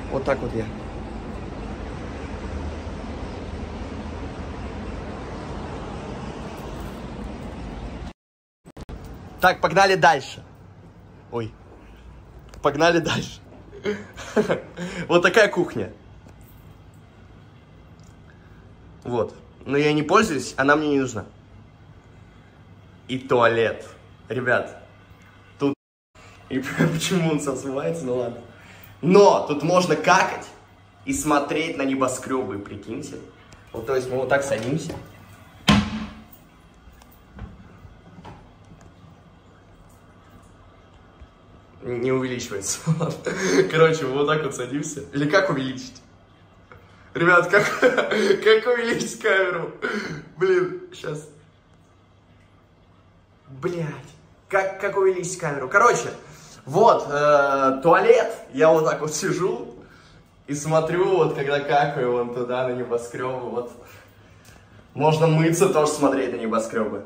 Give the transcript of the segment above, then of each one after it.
Вот так вот я. Так, погнали дальше. Ой. Погнали дальше. Вот такая кухня. Вот. Но я не пользуюсь, она мне не нужна. И туалет. Ребят, тут... И почему он смывается, ну ладно. Но тут можно какать и смотреть на небоскребы, прикиньте. Вот, то есть мы вот так садимся. Не увеличивается. Короче, мы вот так вот садимся. Или как увеличить? Ребят, как увеличить камеру? Блин, сейчас. Блядь. Как увеличить камеру? Короче, вот, туалет. Я вот так вот сижу и смотрю, вот когда какаю вон туда, на небоскребы. Вот. Можно мыться, тоже смотреть на небоскребы.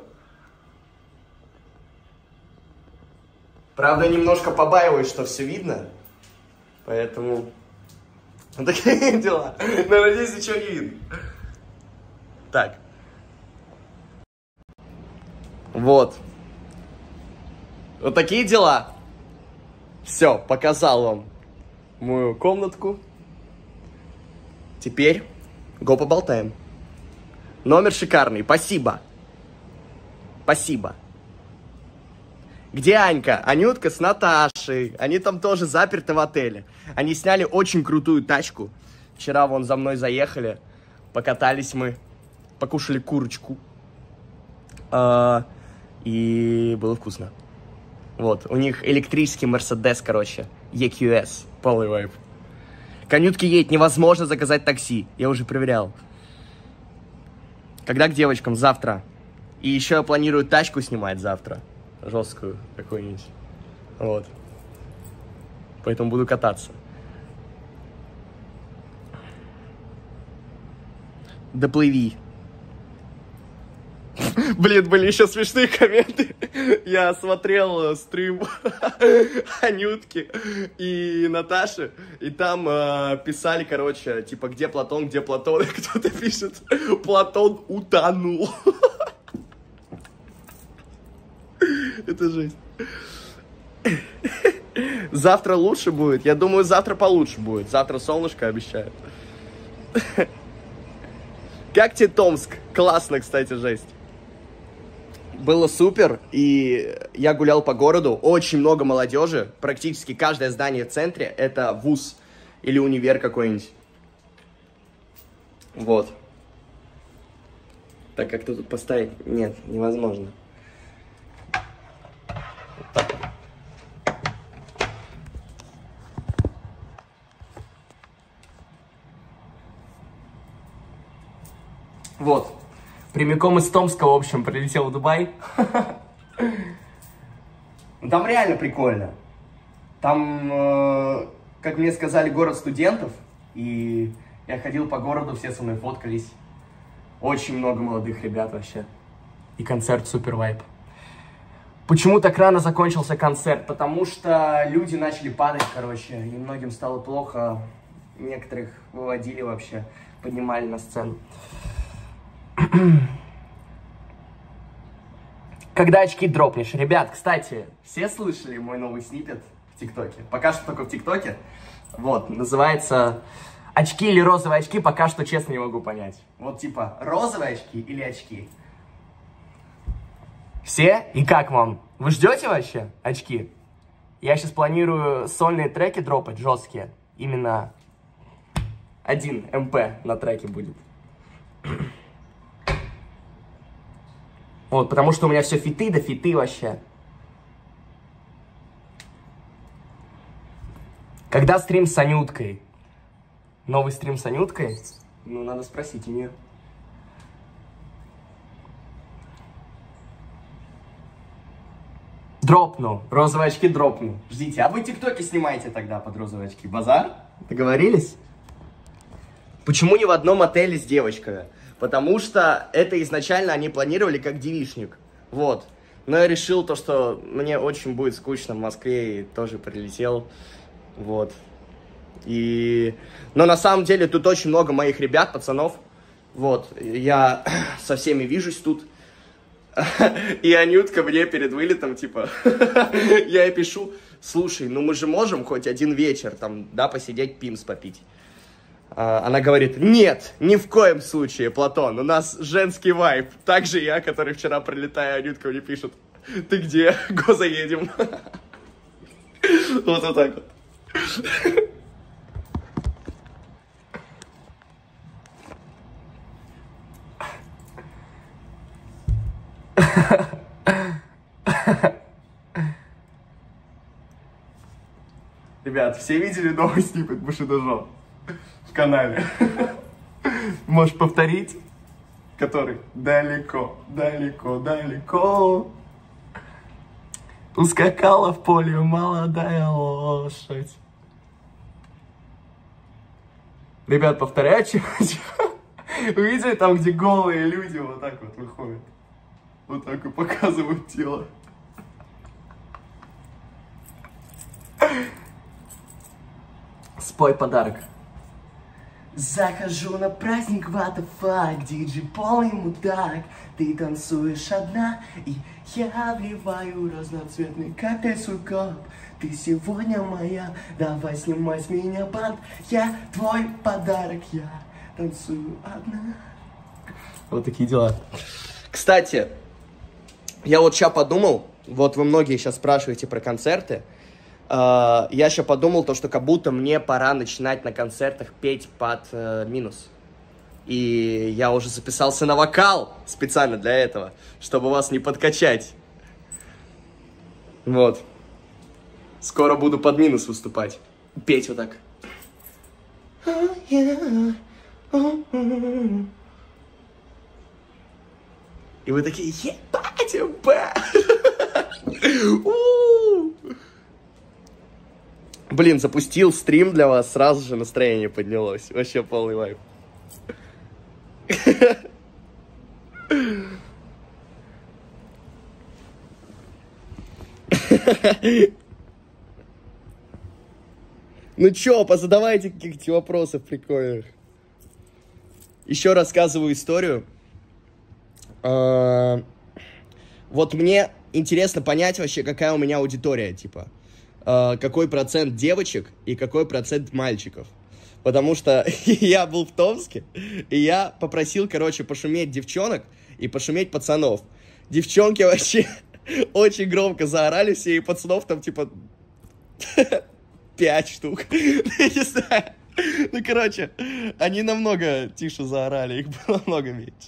Правда, немножко побаиваюсь, что все видно. Поэтому... Вот такие дела. Но надеюсь, ничего не видно. Так. Вот. Вот такие дела. Все, показал вам мою комнатку. Теперь го поболтаем. Номер шикарный. Спасибо. Спасибо. Где Анька? Анютка с Наташей. Они там тоже заперты в отеле. Они сняли очень крутую тачку. Вчера вон за мной заехали. Покатались мы. Покушали курочку. И было вкусно. Вот. У них электрический Мерседес, короче. EQS. Полный вайп. К Анютке едет. Невозможно заказать такси. Я уже проверял. Когда к девочкам? Завтра. И еще я планирую тачку снимать завтра. Жесткую какую-нибудь. Вот. Поэтому буду кататься. Доплыви. Блин, были еще смешные комменты. Я смотрел стрим Анютки и Наташи, и там писали, короче, типа, где Платон, где Платон, и кто-то пишет, Платон утонул. Это жесть. Завтра лучше будет? Я думаю, завтра получше будет. Завтра солнышко обещают. Как тебе Томск? Классно, кстати, жесть. Было супер, и я гулял по городу. Очень много молодежи. Практически каждое здание в центре — это вуз или универ какой-нибудь. Вот. Так, как-то тут поставить? Нет, невозможно. Так. Вот. Прямиком из Томска, в общем, прилетел в Дубай. Там реально прикольно. Там, как мне сказали, город студентов. И я ходил по городу, все со мной фоткались. Очень много молодых ребят вообще. И концерт супер вайп. Почему так рано закончился концерт? Потому что люди начали падать, короче, и многим стало плохо. Некоторых выводили вообще, поднимали на сцену. Когда очки дропнешь? Ребят, кстати, все слышали мой новый сниппет в ТикТоке? Пока что только в ТикТоке. Вот, называется «Очки или розовые очки?» Пока что честно не могу понять. Вот типа розовые очки или очки? Все? И как вам? Вы ждете вообще очки? Я сейчас планирую сольные треки дропать, жесткие. Именно 1 МП на треке будет. Вот, потому что у меня все фиты да фиты вообще. Когда стрим с Анюткой? Новый стрим с Анюткой? Ну, надо спросить у нее. Дропну. Розовые очки дропну. Ждите. А вы тиктоки снимаете тогда под розовые очки. Базар? Договорились? Почему не в одном отеле с девочками? Потому что это изначально они планировали как девичник. Вот. Но я решил то, что мне очень будет скучно в Москве, и тоже прилетел. Вот. Но на самом деле тут очень много моих ребят, пацанов. Вот, я со всеми вижусь тут. И Анютка мне перед вылетом, типа, я ей пишу: слушай, ну мы же можем хоть один вечер там, да, посидеть, пимс попить. Она говорит: нет, ни в коем случае, Платон, у нас женский вайб. Также я, который вчера прилетаю, Анютка мне пишет: ты где? Го заедем. Вот так вот. Ребят, все видели новый сниппет Бушидожо в канале? Можешь повторить? Который? Далеко, далеко, далеко ускакала в поле молодая лошадь. Ребят, повторяйте. Вы видели там, где голые люди вот так вот выходят? Вот так и показывают тело. Спой подарок. Захожу на праздник, what the fuck, диджей полный мудак. Ты танцуешь одна, и я вливаю разноцветный коктейль свой кап. Ты сегодня моя, давай снимай с меня бант. Я твой подарок, я танцую одна. Вот такие дела. Кстати, я вот сейчас подумал, вот вы многие сейчас спрашиваете про концерты. Я еще подумал, что как будто мне пора начинать на концертах петь под минус. И я уже записался на вокал специально для этого, чтобы вас не подкачать. Вот. Скоро буду под минус выступать. Петь вот так. И вы такие: ебать, Блин, запустил стрим для вас, сразу же настроение поднялось. Вообще полный вайб. Ну чё, позадавайте каких-то вопросов прикольных. Еще рассказываю историю. Вот мне интересно понять вообще, какая у меня аудитория, типа. Какой процент девочек и какой процент мальчиков. Потому что я был в Томске, и я попросил, короче, пошуметь девчонок и пошуметь пацанов. Девчонки вообще очень громко заорали все, и пацанов там, типа, 5 штук. Не знаю. Ну, короче, они намного тише заорали, их было намного меньше.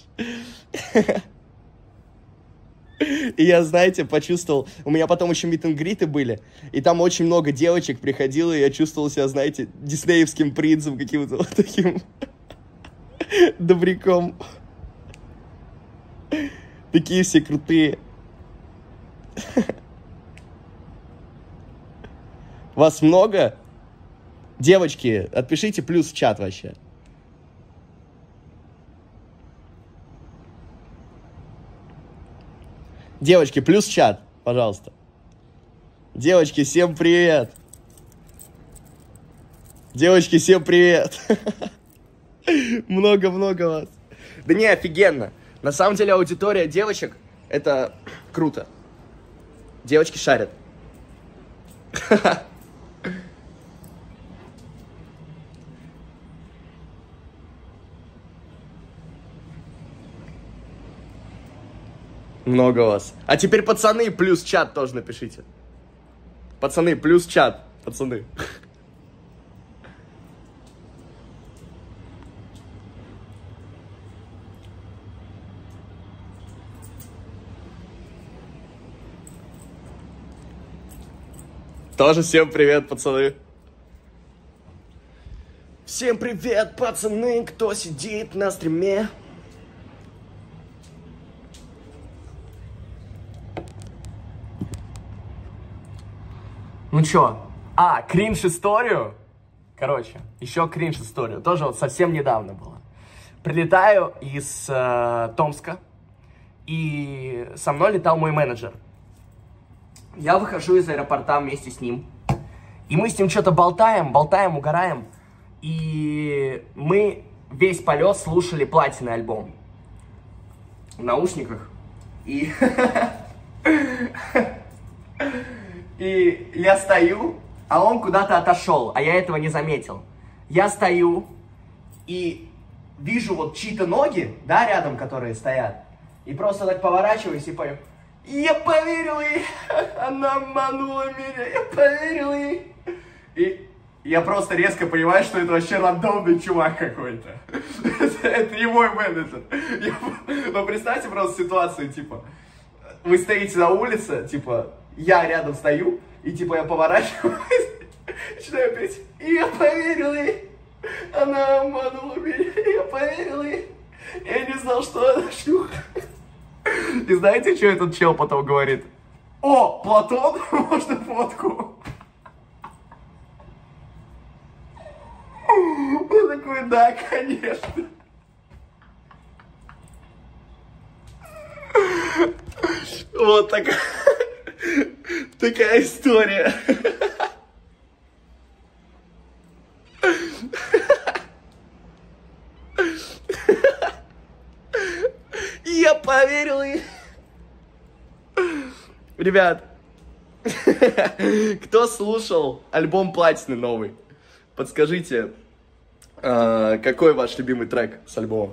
И я, знаете, почувствовал... У меня потом еще мит-н-гриты были, и там очень много девочек приходило, и я чувствовал себя, знаете, диснеевским принцем, каким-то вот таким добряком. Такие все крутые. Вас много? Девочки, отпишите плюс в чат вообще. Девочки, плюс чат, пожалуйста. Девочки, всем привет. Девочки, всем привет. Много-много вас. Да не, офигенно. На самом деле аудитория девочек — это круто. Девочки шарят. Много вас. А теперь, пацаны, плюс чат тоже напишите. Пацаны, плюс чат. Пацаны. Тоже всем привет, пацаны. Всем привет, пацаны, кто сидит на стриме. Ну чё? Кринж-историю? Короче, еще кринж-историю. Тоже вот совсем недавно было. Прилетаю из Томска, и со мной летал мой менеджер. Я выхожу из аэропорта вместе с ним, И мы с ним что-то болтаем, угораем. И мы весь полет слушали Платиный альбом в наушниках. И я стою, а он куда-то отошел, а я этого не заметил. Я стою и вижу вот чьи-то ноги, да, рядом, которые стоят. И просто так поворачиваюсь и пою. Я поверил ей, она обманула меня, я поверил ей. И я просто резко понимаю, что это вообще рандомный чувак какой-то. Это не мой менеджер. Но представьте просто ситуацию, типа, вы стоите на улице, типа, я рядом стою, и типа я поворачиваюсь, начинаю петь, и я поверил ей, она обманула меня, я поверил ей, я не знал, что она шлюха. И знаете, что этот чел потом говорит? О, Платон, можно фотку? Я такой, да, конечно. Вот такая история. Я поверил ей. Ребят, кто слушал альбом Платины новый? Подскажите, какой ваш любимый трек с альбома?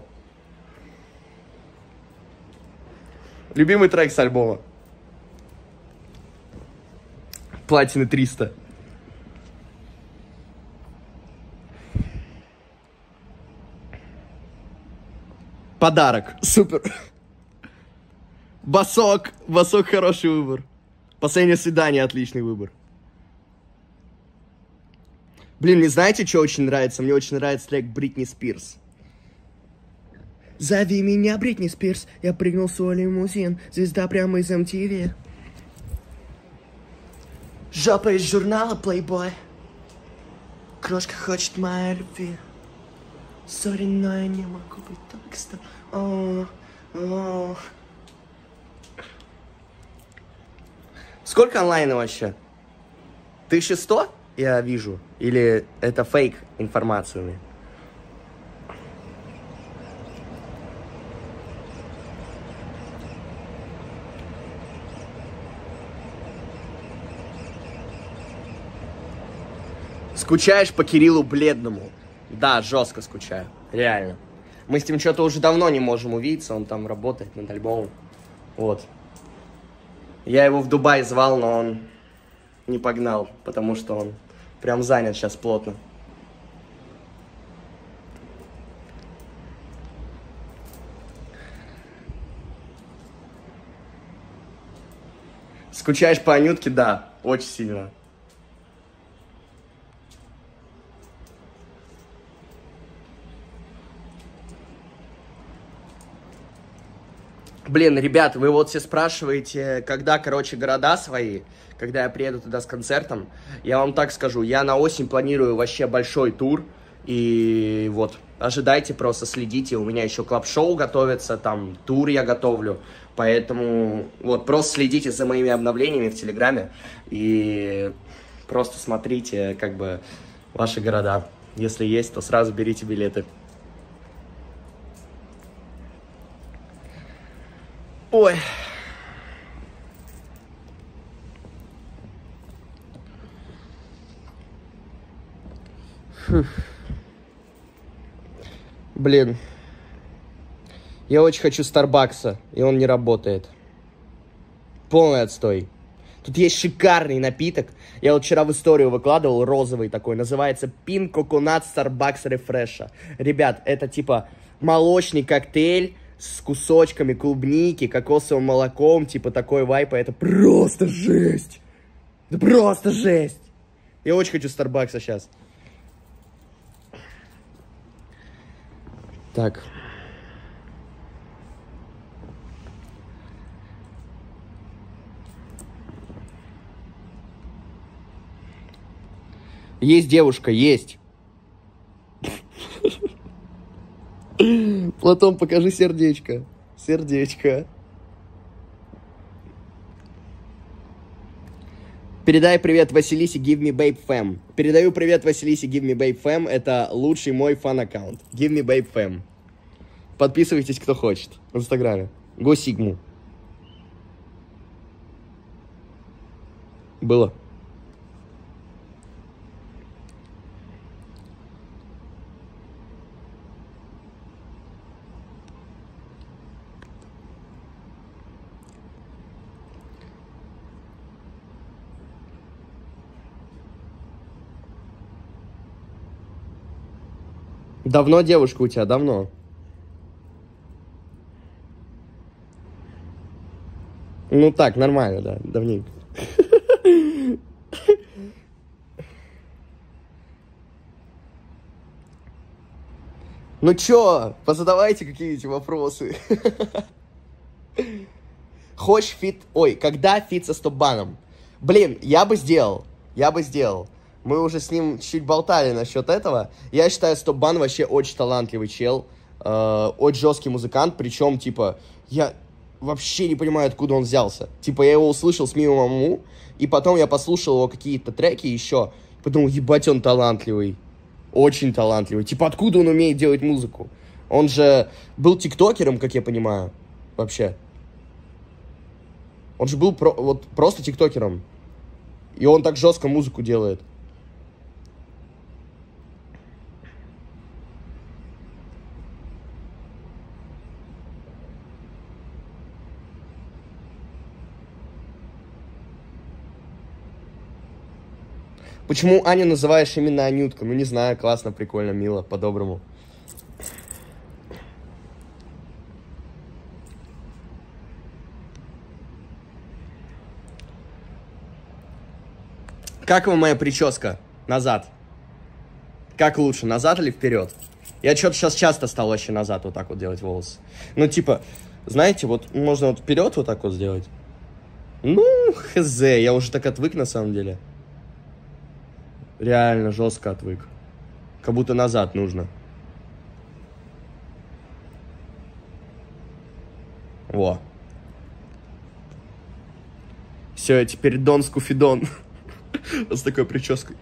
Любимый трек с альбома? Платины 300. Подарок. Супер. Басок. Басок хороший выбор. Последнее свидание отличный выбор. Блин, мне знаете, что очень нравится? Мне очень нравится трек Бритни Спирс. Зови меня, Бритни Спирс. Я прыгнул в свой лимузин. Звезда прямо из MTV. Жопа из журнала Playboy. Крошка хочет моей любви. Сори, но я не могу быть так с тобой. Сколько онлайна вообще? 1100? Я вижу. Или это фейк информация у меня? Скучаешь по Кириллу Бледному? Да, жестко скучаю. Реально. Мы с ним что-то уже давно не можем увидеться. Он там работает над альбомом. Вот. Я его в Дубай звал, но он не погнал, потому что он прям занят сейчас плотно. Скучаешь по Анютке? Да, очень сильно. Блин, ребят, вы вот все спрашиваете, когда, короче, города свои, когда я приеду туда с концертом. Я вам так скажу, я на осень планирую вообще большой тур. И вот, ожидайте, просто следите. У меня еще клаб-шоу готовится, там тур я готовлю. Поэтому вот, просто следите за моими обновлениями в Телеграме. И просто смотрите, как бы, ваши города. Если есть, то сразу берите билеты. Ой. Блин. Я очень хочу Старбакса, и он не работает. Полный отстой. Тут есть шикарный напиток. Я вот вчера в историю выкладывал, розовый такой. Называется Pink Coconut Starbucks Refresh. Ребят, это типа молочный коктейль с кусочками клубники, кокосовым молоком, типа такой вайп, это просто жесть. Это просто жесть. Я очень хочу Старбакса сейчас. Так. Есть девушка, есть. Платон, покажи сердечко. Сердечко. Передай привет Василисе Give Me Babe Fam. Передаю привет Василисе Give Me Babe Fam. Это лучший мой фан-аккаунт. Give Me Babe Fam. Подписывайтесь, кто хочет. В Инстаграме. Го Сигму. Было. Давно девушка у тебя? Давно. Ну так, нормально, да, давненько. Ну чё, позадавайте какие-нибудь вопросы. Хочешь фит... Ой, когда фит со Стопбаном? Блин, я бы сделал. Мы уже с ним чуть болтали насчет этого. Я считаю, Стопбан вообще очень талантливый чел. Очень жесткий музыкант. Причем, типа, я вообще не понимаю, откуда он взялся. Типа, я его услышал с Мимо Маму. И потом я послушал его какие-то треки еще. Подумал, ебать, он талантливый. Очень талантливый. Типа, откуда он умеет делать музыку? Он же был тиктокером, как я понимаю. Вообще. Он же был вот просто тиктокером. И он так жестко музыку делает. Почему Аню называешь именно Анютка? Ну, не знаю, классно, прикольно, мило, по-доброму. Как вам моя прическа? Назад. Как лучше, назад или вперед? Я что-то сейчас часто стал вообще назад вот так вот делать волосы. Ну, типа, знаете, вот можно вот вперед вот так вот сделать. Ну, хз, я уже так отвык на самом деле. Реально жестко отвык. Как будто назад нужно. Во. Все, я теперь Дон Скуфидон. С такой прической.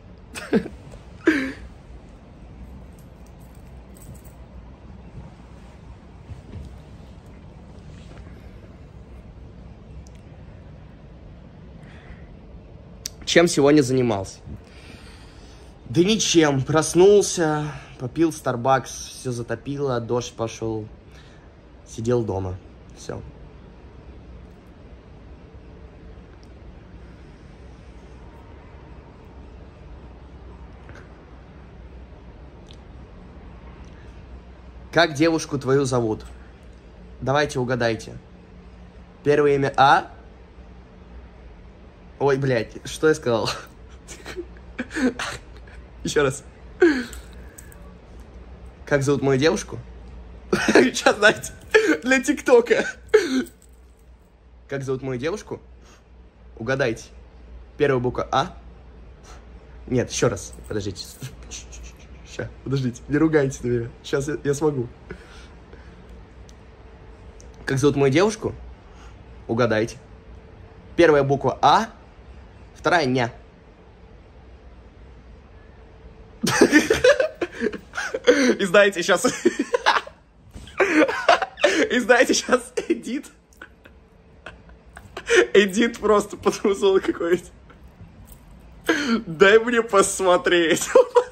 Чем сегодня занимался? Да ничем. Проснулся, попил Starbucks, все затопило, дождь пошел. Сидел дома. Все. Как девушку твою зовут? Давайте угадайте. Первое имя А. Ой, блядь, что я сказал? Еще раз. Как зовут мою девушку? Сейчас, знаете, для ТикТока. Как зовут мою девушку? Угадайте. Первая буква А. Нет, еще раз. Подождите. Сейчас, подождите. Не ругайтесь на меня. Сейчас я смогу. Как зовут мою девушку? Угадайте. Первая буква А. Вторая ня. И знаете, сейчас... Эдит просто подмусол какой-то. Дай мне посмотреть.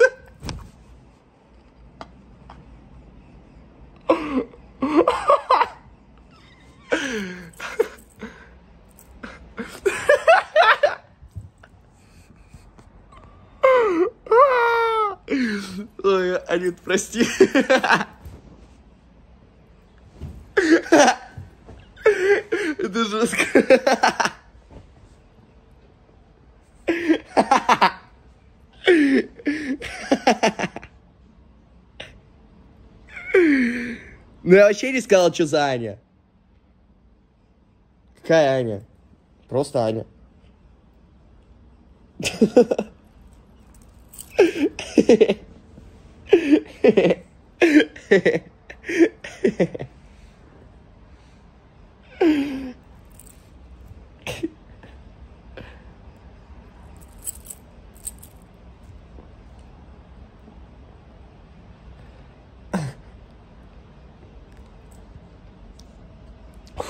Ой, Анют, прости. Это жестко. Ну я вообще не сказал, что за Аня. Какая Аня? Просто Аня.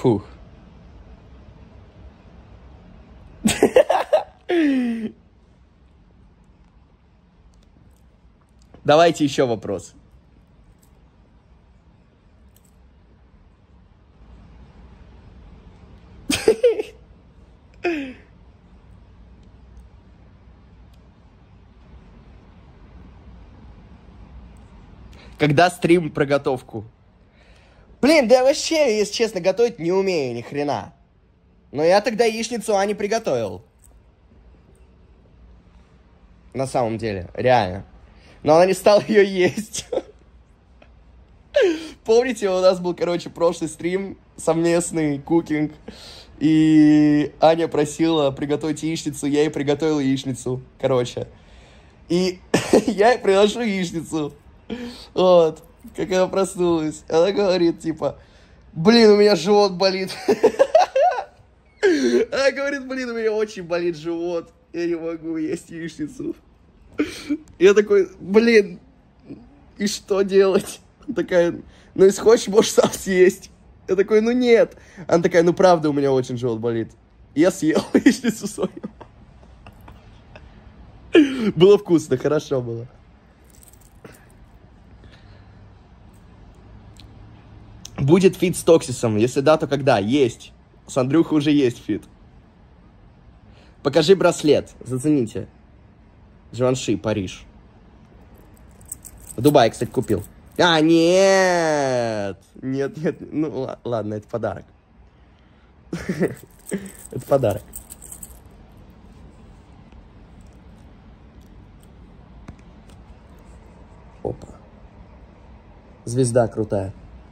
Фух. Давайте еще вопрос. Когда стрим про готовку? Блин, да вообще, если честно, готовить не умею ни хрена. Но я тогда яичницу Ане приготовил. На самом деле, реально. Но она не стала ее есть. Помните, у нас был, короче, прошлый стрим, совместный кукинг. И Аня просила приготовить яичницу, я ей приготовил яичницу, короче. И я ей приношу яичницу. Вот, как она проснулась. Она говорит, типа, блин, у меня живот болит. Она говорит, блин, у меня очень болит живот. Я не могу есть яичницу. Я такой, блин, и что делать? Она такая, ну если хочешь, можешь сам съесть. Я такой, ну нет. Она такая, ну правда, у меня очень живот болит. Я съел яичницу свою. Было вкусно, хорошо было. Будет фит с Токсисом? Если да, то когда? Есть. С Андрюхой уже есть фит. Покажи браслет. Зацените. Живанши, Париж. В Дубае, кстати, купил. А, нет! Нет, нет. Ну, ладно, это подарок. Это подарок. Опа. Звезда крутая.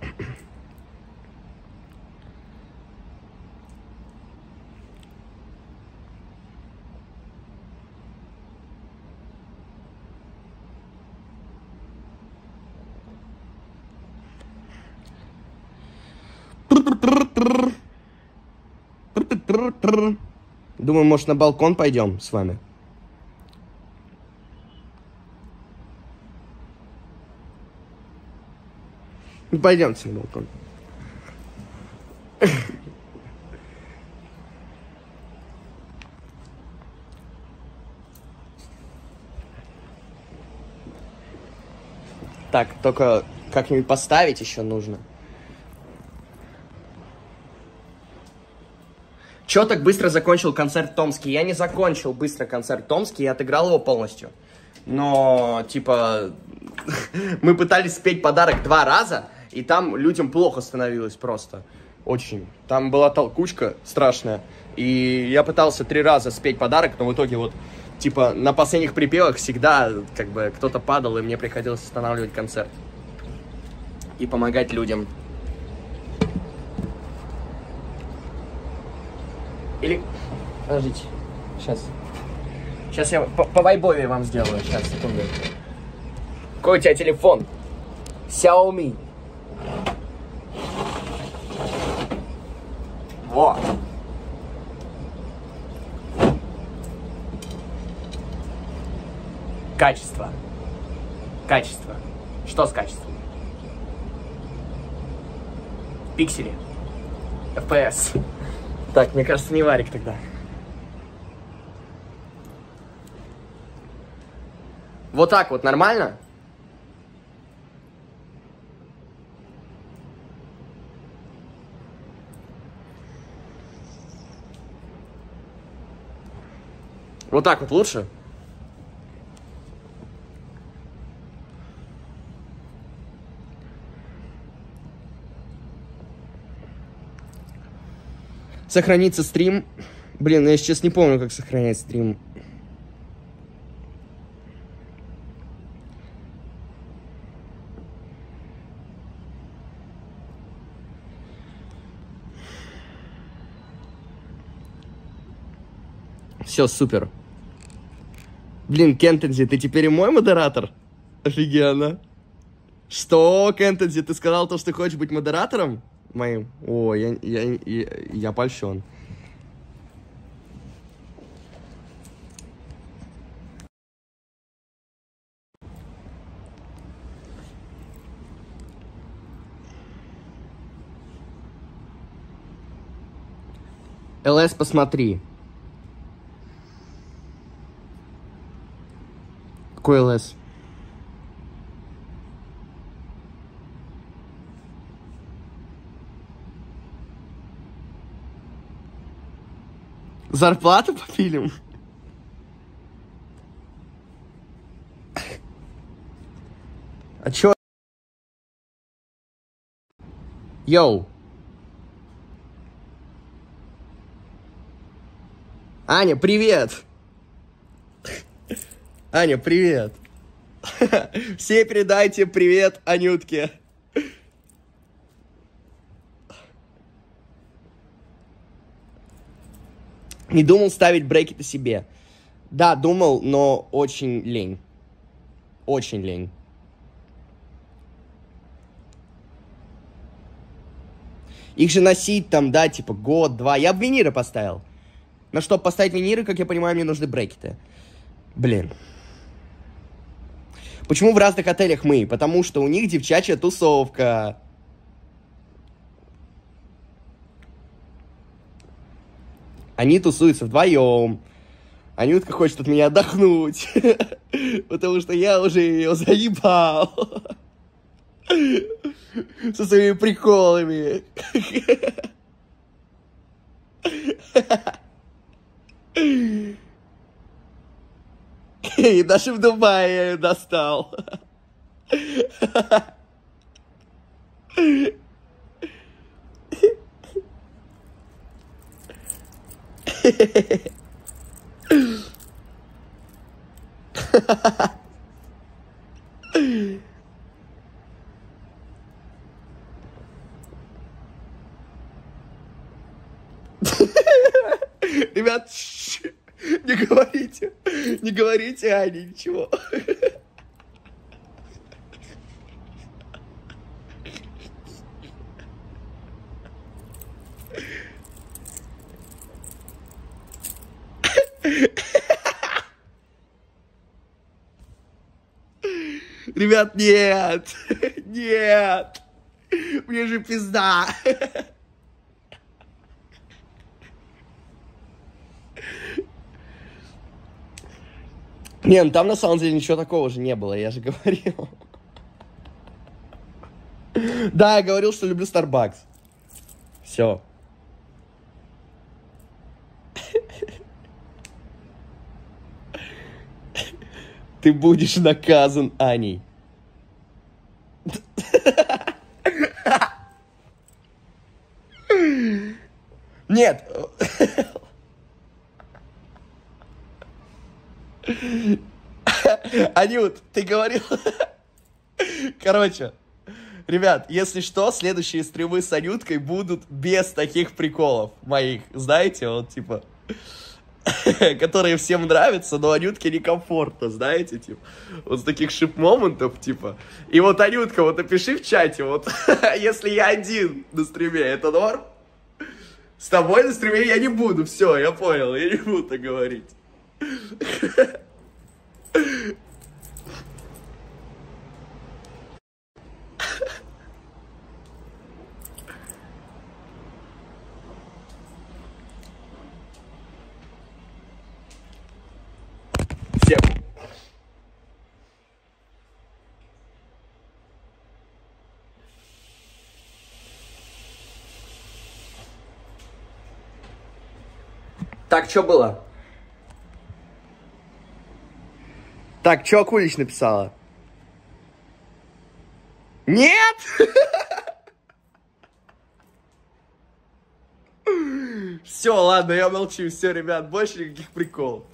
Думаю, может, на балкон пойдем с вами? Пойдемте на балкон. Так, только как-нибудь поставить еще нужно. Чё так быстро закончил концерт в Томске? Я не закончил быстро концерт в Томске, я отыграл его полностью. Но, типа, мы пытались спеть подарок 2 раза, и там людям плохо становилось просто. Очень. Там была толкучка страшная. И я пытался 3 раза спеть подарок, но в итоге вот, типа, на последних припевах всегда, как бы, кто-то падал, и мне приходилось останавливать концерт. И помогать людям. Или... Подождите. Сейчас. Сейчас я по вайбове вам сделаю. Сейчас, секунду. Какой у тебя телефон? Xiaomi. Во. Качество. Качество. Что с качеством? Пиксели. FPS. Так, мне кажется, не варик тогда. Вот так вот, нормально? Вот так вот лучше? Сохранится стрим. Блин, я сейчас не помню, как сохранять стрим. Все, супер. Блин, Кентензи, ты теперь и мой модератор? Офигенно. Что, Кентензи, ты сказал то, что ты хочешь быть модератором моим? О, я польщен. ЛС, посмотри. Какой ЛС? Зарплату попилим? А чё? Йоу. Аня, привет! Аня, привет! Все передайте привет Анютке. Не думал ставить брекеты себе. Да, думал, но очень лень. Очень лень. Их же носить там, да, типа год-два. Я бы виниры поставил. Но чтобы поставить виниры, как я понимаю, мне нужны брекеты. Блин. Почему в разных отелях мы? Потому что у них девчачья тусовка. Они тусуются вдвоем. Анютка хочет от меня отдохнуть. Потому что я уже ее заебал. Со своими приколами. И даже в Дубае я ее достал. Ребят, не говорите Ане ничего. Ребят, нет, нет, мне же пизда. Не, ну там на самом деле ничего такого же не было, я же говорил. Да, я говорил, что люблю Starbucks. Все. Ты будешь наказан Аней. Нет. Анют, ты говорил... Короче, ребят, если что, следующие стримы с Анюткой будут без таких приколов моих. Знаете, вот типа... которые всем нравятся, но Анютке некомфортно, знаете, типа, вот с таких шип-моментов, типа, и вот, Анютка, вот напиши в чате, вот, если я один на стриме, это норм? С тобой на стриме я не буду, все, я понял, я не буду так говорить. Всем. Так, что было? Так, что Акулич написала? Нет! Все, ладно, я молчу. Все, ребят, больше никаких приколов.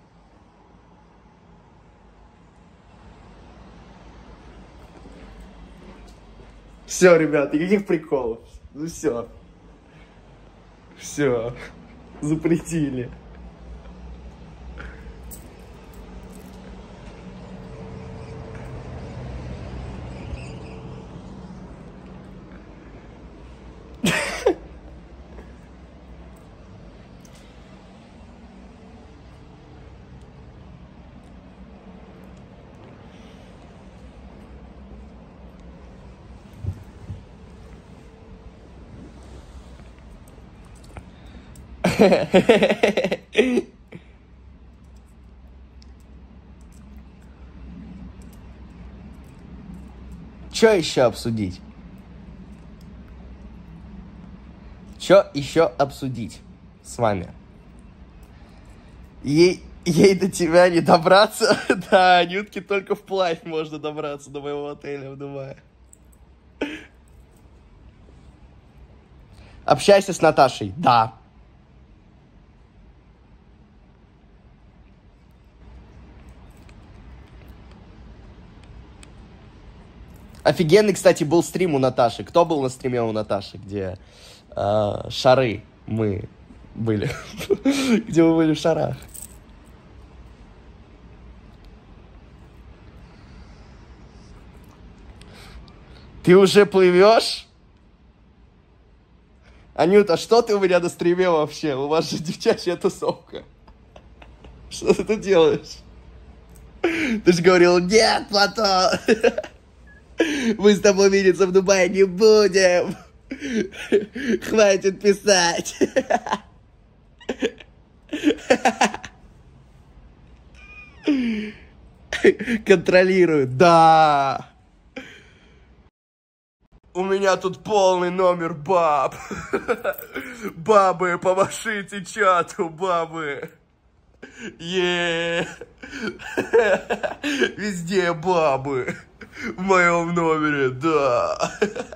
Все, ребят, никаких приколов. Ну все. Все. Запретили. Что еще обсудить? Что еще обсудить с вами? Ей до тебя не добраться. Да, Анютке только вплавь можно добраться до моего отеля в Дубае. Общайся с Наташей. Да. Офигенный, кстати, был стрим у Наташи. Кто был на стриме у Наташи, где шары мы были? Где мы были в шарах? Ты уже плывешь? Анюта, что ты у меня на стриме вообще? У вас же девчачья тусовка. Что ты тут делаешь? Ты же говорил, нет, Платон. Мы с тобой видеться в Дубае не будем. Хватит писать. Контролирую. Да. У меня тут полный номер баб. Бабы, помашите чату, бабы. Везде бабы. В моем номере, да.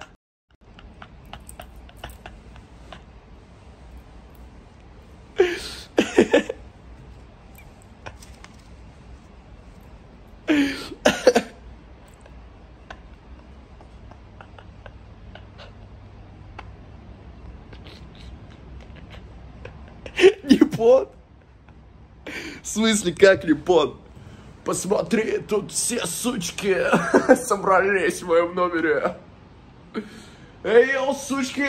Непон? В смысле, как Непон? Посмотри, тут все сучки собрались в моем номере. Эй, йоу, сучки!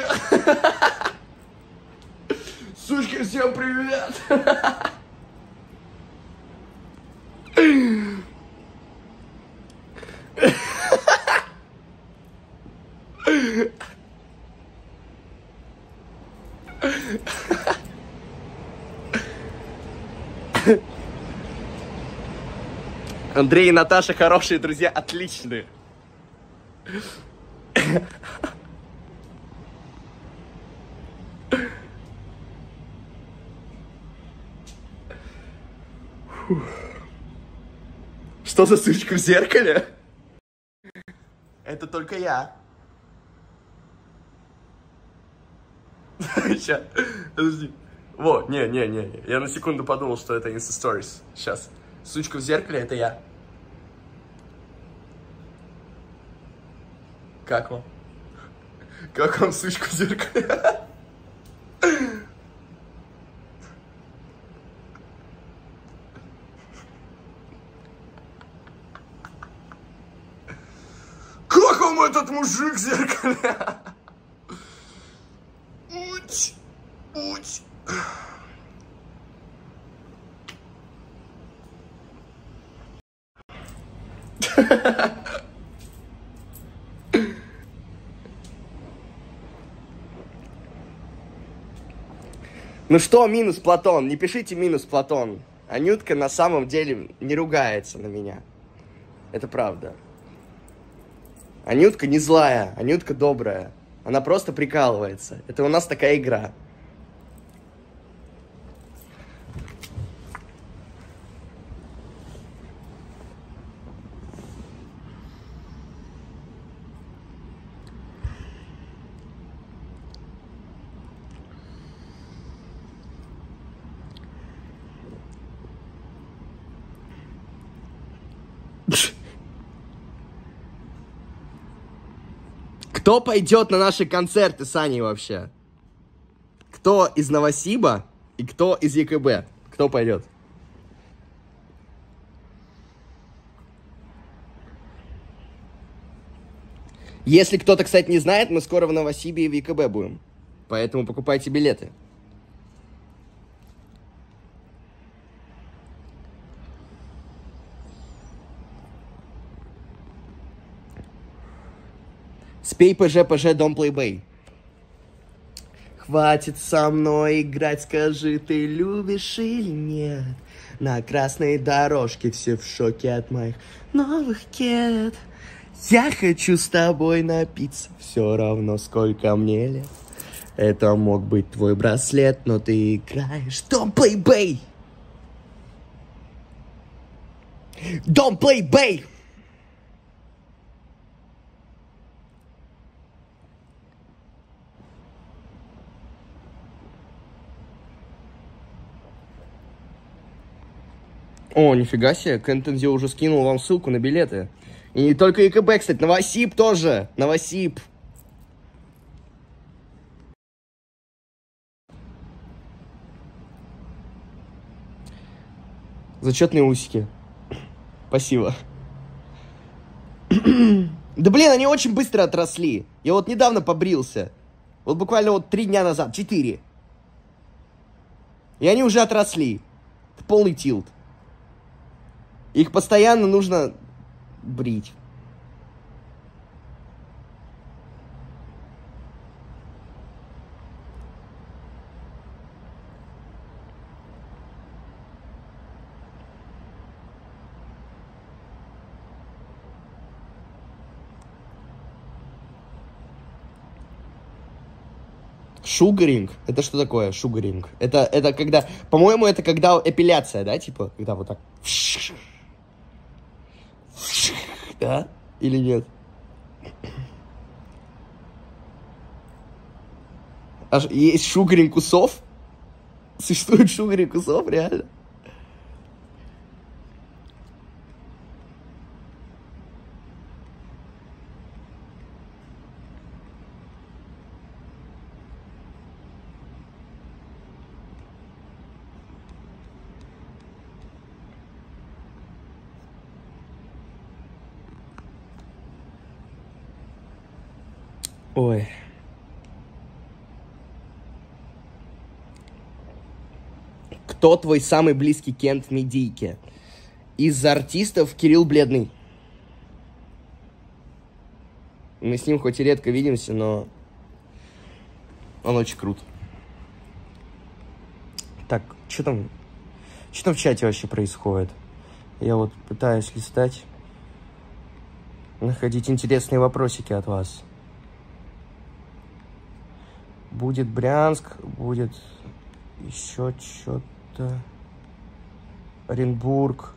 Сучки, всем привет! Андрей и Наташа хорошие друзья, отличные. Что за сучка в зеркале? Это только я. Сейчас, подожди. Вот, не. Я на секунду подумал, что это Insta Stories. Сейчас. Сучка в зеркале, это я. Как вам? Как вам сучка в зеркале? Как вам этот мужик в зеркале? Уть. Ну что, минус Платон? Не пишите минус Платон. Анютка на самом деле не ругается на меня. Это правда. Анютка не злая, Анютка добрая. Она просто прикалывается. Это у нас такая игра. Кто пойдет на наши концерты с Аней вообще? Кто из Новосиба и кто из ЕКБ? Кто пойдет? Если кто-то, кстати, не знает, мы скоро в Новосибе и в ЕКБ будем. Поэтому покупайте билеты. Спей ПЖ, don't play bay. Хватит со мной играть, скажи, ты любишь или нет. На красной дорожке все в шоке от моих новых кед. Я хочу с тобой напиться, все равно сколько мне лет. Это мог быть твой браслет, но ты играешь. Don't play bay! Don't play bay! О, нифига себе, Кентензи уже скинул вам ссылку на билеты. И не только ЕКБ, кстати, Новосиб тоже. Новосиб. Зачетные усики. Спасибо. Да блин, они очень быстро отросли. Я вот недавно побрился. Вот буквально вот 3 дня назад, 4. И они уже отросли. Это полный тилт. Их постоянно нужно брить. Шугаринг? Это что такое шугаринг? Это когда... По-моему, это когда эпиляция, да? Типа, когда вот так... Да? Или нет? Аж есть шугаринг усов? Существует шугаринг усов, реально? Ой. Кто твой самый близкий Кент в медийке? Из артистов Кирилл Бледный. Мы с ним хоть и редко видимся, но он очень крут. Так, что там в чате вообще происходит? Я вот пытаюсь листать, находить интересные вопросики от вас. Будет Брянск, будет еще что-то. Оренбург.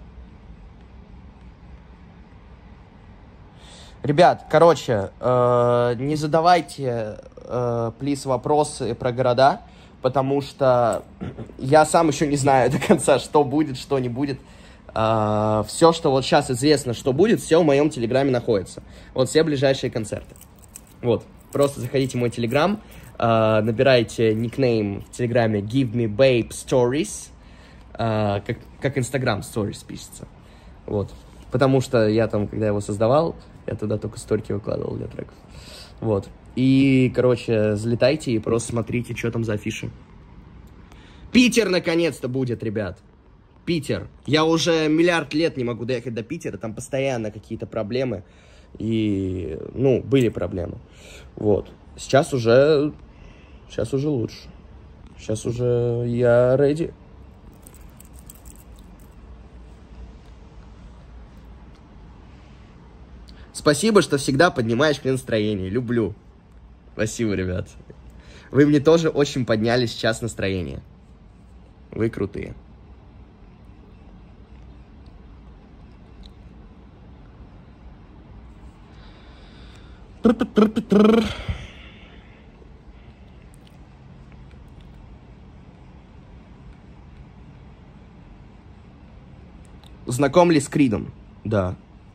Ребят, короче, не задавайте, плиз, вопросы про города, потому что я сам еще не знаю до конца, что будет, что не будет. Все, что вот сейчас известно, что будет, все в моем телеграме находится. Вот все ближайшие концерты. Вот, просто заходите в мой телеграм. Набирайте никнейм в телеграме Give Me Babe Stories, как Instagram Stories пишется. Вот. Потому что я там, когда его создавал, я туда только сторики выкладывал для треков. Вот. И, короче, залетайте и просто смотрите, что там за афиши. Питер наконец-то будет, ребят. Питер. Я уже миллиард лет не могу доехать до Питера, там постоянно какие-то проблемы. И, ну, были проблемы. Вот. Сейчас уже лучше. Сейчас уже я ready. Спасибо, что всегда поднимаешь мне настроение. Люблю. Спасибо, ребят. Вы мне тоже очень подняли сейчас настроение. Вы крутые. Знаком ли с Кридом? Да.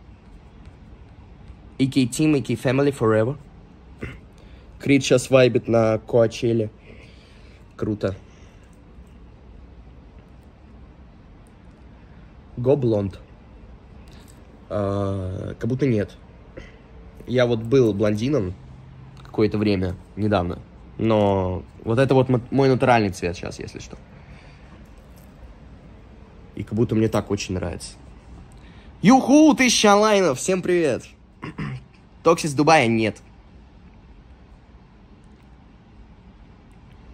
AK Team, AK Family Forever. Крид сейчас вайбит на Коачеле. Круто. Go Blonde. Как будто нет. Я вот был блондином какое-то время, недавно. Но вот это вот мой натуральный цвет сейчас, если что. И как будто мне так очень нравится. Юху, 1000 лайнов, всем привет. Токсис Дубая нет.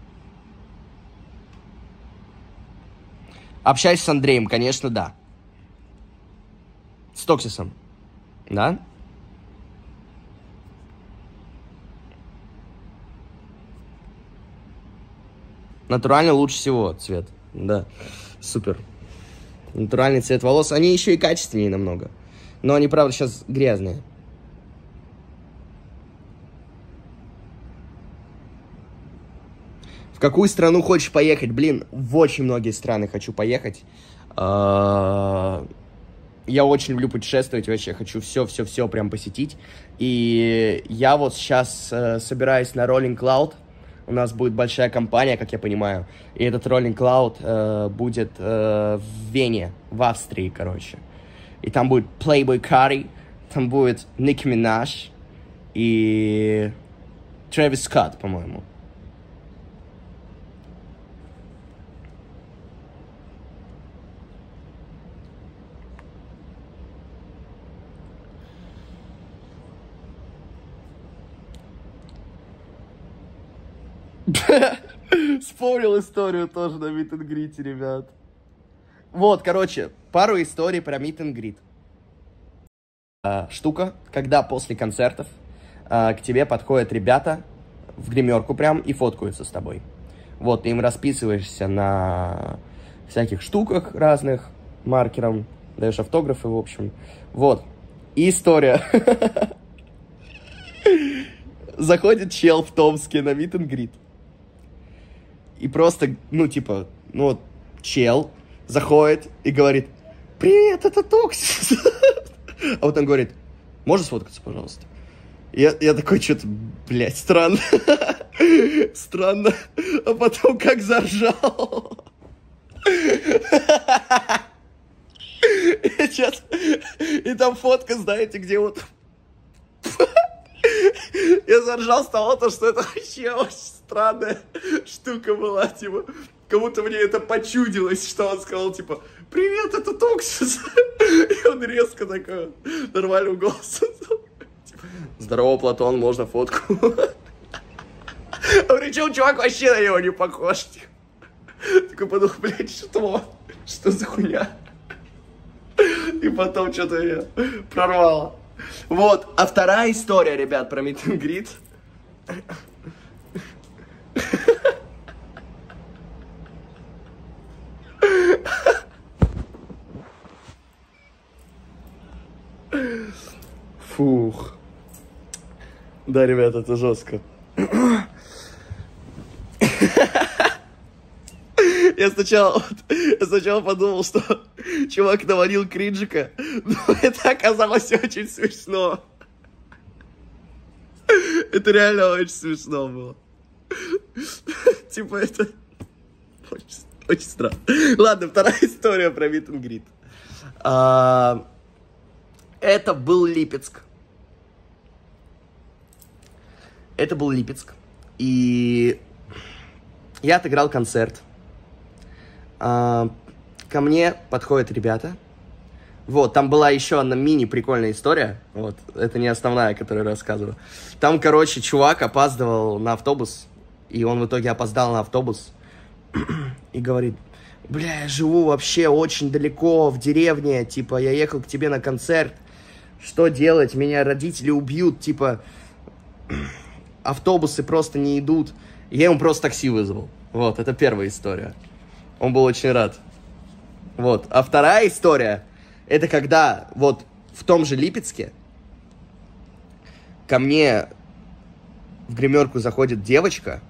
Общаюсь с Андреем, конечно, да. С Токсисом, да? Натурально лучше всего цвет, да, супер. Натуральный цвет волос, они еще и качественнее намного. Но они, правда, сейчас грязные. В какую страну хочешь поехать? Блин, в очень многие страны хочу поехать. Я очень люблю путешествовать, вообще хочу все прям посетить. И я вот сейчас собираюсь на Rolling Cloud. У нас будет большая компания, как я понимаю. И этот Rolling Cloud будет в Вене, в Австрии, короче. И там будет Playboy Carti, там будет Nicki Minaj и Travis Scott, по-моему. Вспомнил историю тоже на Meet and Greet, ребят. Вот, короче, пару историй про Meet and Greet. Штука, когда после концертов к тебе подходят ребята в гримерку прям и фоткаются с тобой. Вот, ты им расписываешься на всяких штуках разных, маркером, даешь автографы, в общем. Вот, и история. Заходит чел в Томске на Meet and Greet. И просто, вот, чел заходит и говорит: «Привет, это Токсис». А вот он говорит: «Можно сфоткаться, пожалуйста?» Я такой, что-то, блядь, странно. Странно. А потом как заржал. И там фотка, знаете, где вот... Я заржал с того, что это вообще очень странная штука была, типа, как будто мне это почудилось, что он сказал, типа: «Привет, это Токсис». И он резко такой, нормальным голосом: «Здорово, Платон, можно фотку?» А причем чувак вообще на него не похож. Такой подумал: блядь, что? Что за хуйня? И потом что-то меня прорвало. Вот, а вторая история, ребят, про Meet and Greet. Фух. Да, ребят, это жестко. Я сначала подумал, что чувак навалил кринжика, но это оказалось очень смешно. Это реально очень смешно было. Типа это очень странно. Ладно, вторая история про Meet and Greet. Это был Липецк. И я отыграл концерт. Ко мне подходят ребята. Вот, там была еще одна мини-прикольная история. Вот, это не основная, которую я рассказываю. Там, короче, чувак опаздывал на автобус. И он в итоге опоздал на автобус. И говорит: «Бля, я живу вообще очень далеко, в деревне. Типа, я ехал к тебе на концерт. Что делать? Меня родители убьют. Типа, автобусы просто не идут». И я ему просто такси вызвал. Вот, это первая история. Он был очень рад. Вот. А вторая история, это когда вот в том же Липецке ко мне в гримерку заходит девочка,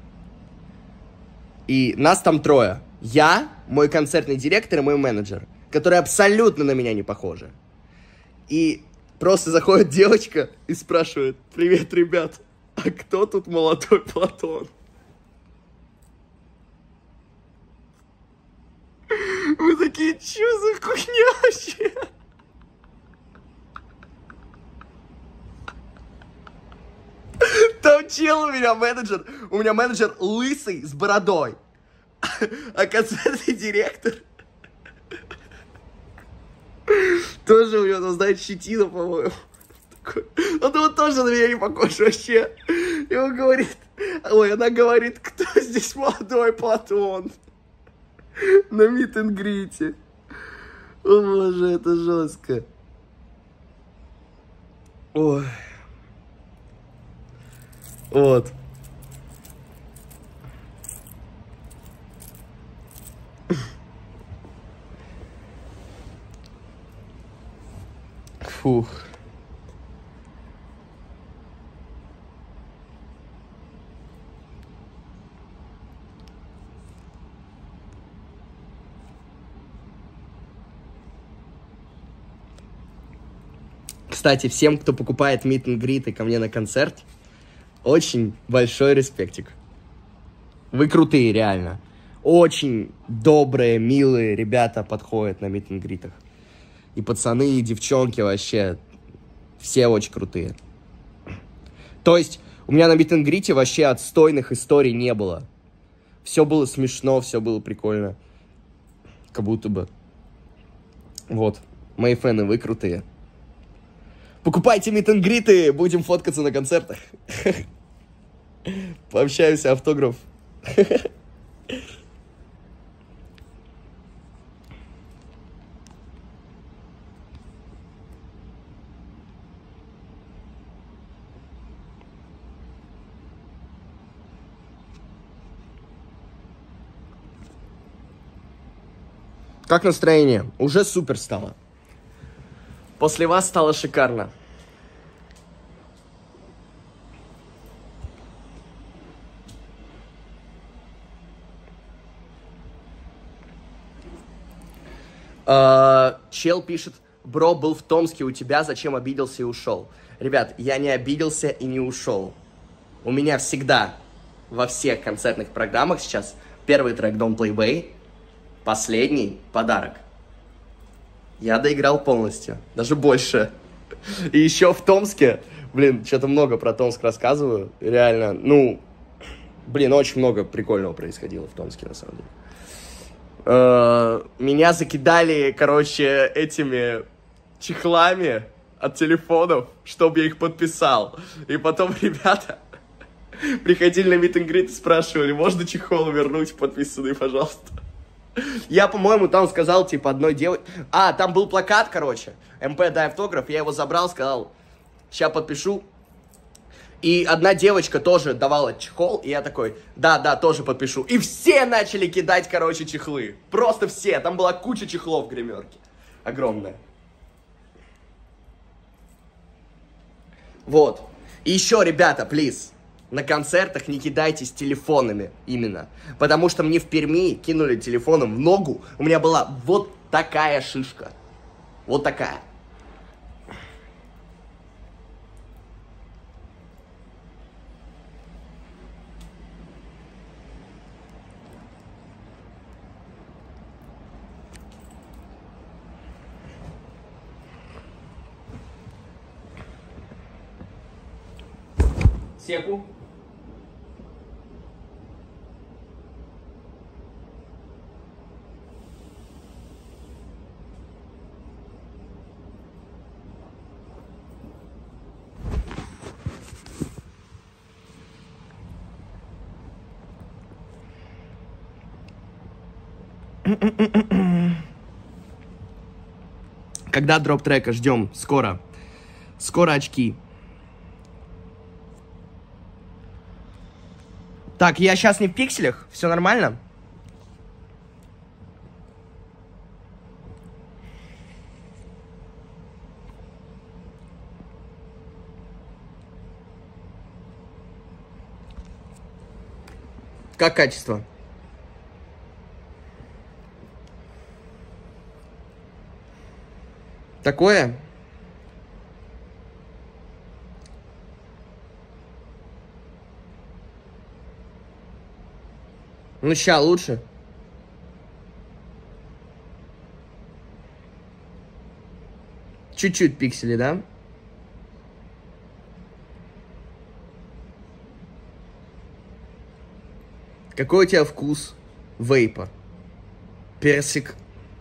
и нас там трое. Я, мой концертный директор и мой менеджер, которые абсолютно на меня не похожи. И просто заходит девочка и спрашивает: «Привет, ребят, а кто тут молодой Платон?» Вы такие: «Чё за хуйня вообще?» Там чел у меня менеджер лысый с бородой, а концертный директор тоже у него, там, знаете, щетина, по-моему. Он вот тоже на меня не похож вообще. И он говорит, она говорит: «Кто здесь молодой Платон?» На мит-н-грите. О, боже, это жестко. Ой. Вот. Фух. Кстати, всем, кто покупает мит-н-гриты ко мне на концерт, очень большой респектик. Вы крутые, реально. Очень добрые, милые ребята подходят на мит-н-гритах. И пацаны, и девчонки вообще, все очень крутые. То есть, у меня на мит-н-грите вообще отстойных историй не было. Все было смешно, все было прикольно. Как будто бы. Вот, мои фэны, вы крутые. Покупайте мит-н-гриты, будем фоткаться на концертах. Пообщаемся, автограф. Как настроение? Уже супер стало. После вас стало шикарно. Чел пишет: бро, был в Томске у тебя, зачем обиделся и ушел? Ребят, я не обиделся и не ушел. У меня всегда во всех концертных программах сейчас первый трек Don't Play Bay, последний подарок. Я доиграл полностью, даже больше. И еще в Томске, блин, что-то много про Томск рассказываю, реально, ну, блин, очень много прикольного происходило в Томске, на самом деле. Меня закидали, короче, этими чехлами от телефонов, чтобы я их подписал. И потом ребята приходили на мит-н-грит и спрашивали: можно чехол вернуть подписанный, пожалуйста? Я, по-моему, там сказал, типа, одной девочке... там был плакат, короче, МП, дай автограф, я его забрал, сказал, сейчас подпишу. И одна девочка тоже давала чехол, и я такой, да, тоже подпишу. И все начали кидать, короче, чехлы. Просто все. Там была куча чехлов в гримерке. Огромная. Вот. И еще, ребята, плиз, на концертах не кидайтесь телефонами именно. Потому что мне в Перми кинули телефоном в ногу. У меня была вот такая шишка. Вот такая. Секу. Когда дроп трека? Ждем. Скоро. Скоро очки. Так, я сейчас не в пикселях. Все нормально? Как качество? Такое? Ну, ща лучше. Чуть-чуть пиксели, да? Какой у тебя вкус вейпа? Персик.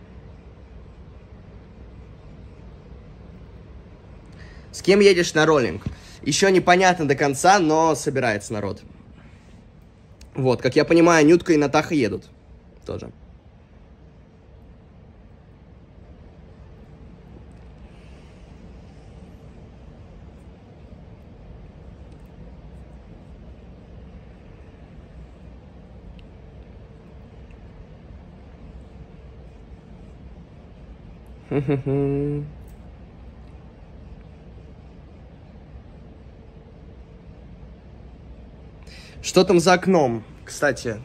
С кем едешь на роллинг? Еще непонятно до конца, но собирается народ. Вот, как я понимаю, Нютка и Натаха едут тоже. Что там за окном, кстати?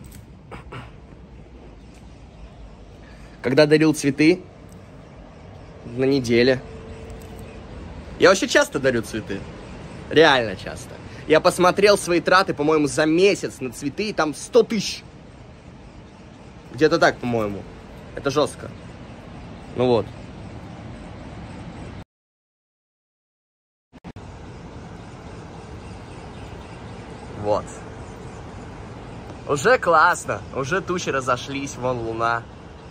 Когда дарил цветы на неделе. Я вообще часто дарю цветы. Реально часто. Я посмотрел свои траты, по-моему, за месяц на цветы, и там 100 тысяч. Где-то так, по-моему. Это жестко. Ну вот. Вот. Уже классно. Уже тучи разошлись, вон луна.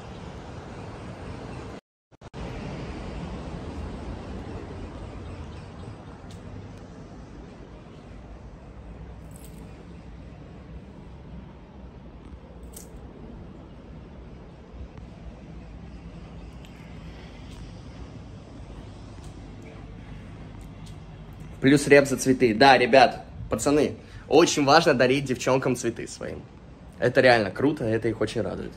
Плюс реп за цветы. Да, ребят, пацаны, очень важно дарить девчонкам цветы своим. Это реально круто, это их очень радует.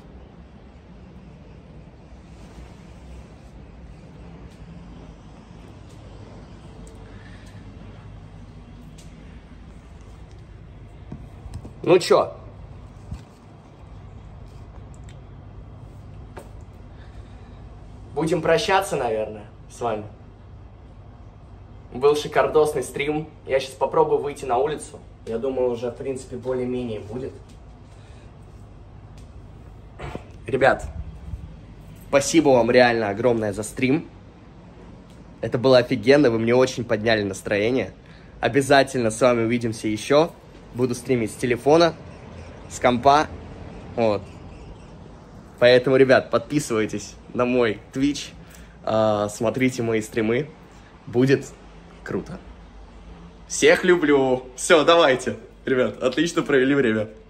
Ну чё? Будем прощаться, наверное, с вами. Был шикардосный стрим. Я сейчас попробую выйти на улицу. Я думаю, уже, в принципе, более-менее будет. Ребят, спасибо вам реально огромное за стрим. Это было офигенно, вы мне очень подняли настроение. Обязательно с вами увидимся еще. Буду стримить с телефона, с компа. Вот. Поэтому, ребят, подписывайтесь на мой Twitch. Смотрите мои стримы. Будет круто. Всех люблю. Все, давайте. Ребят, отлично провели время.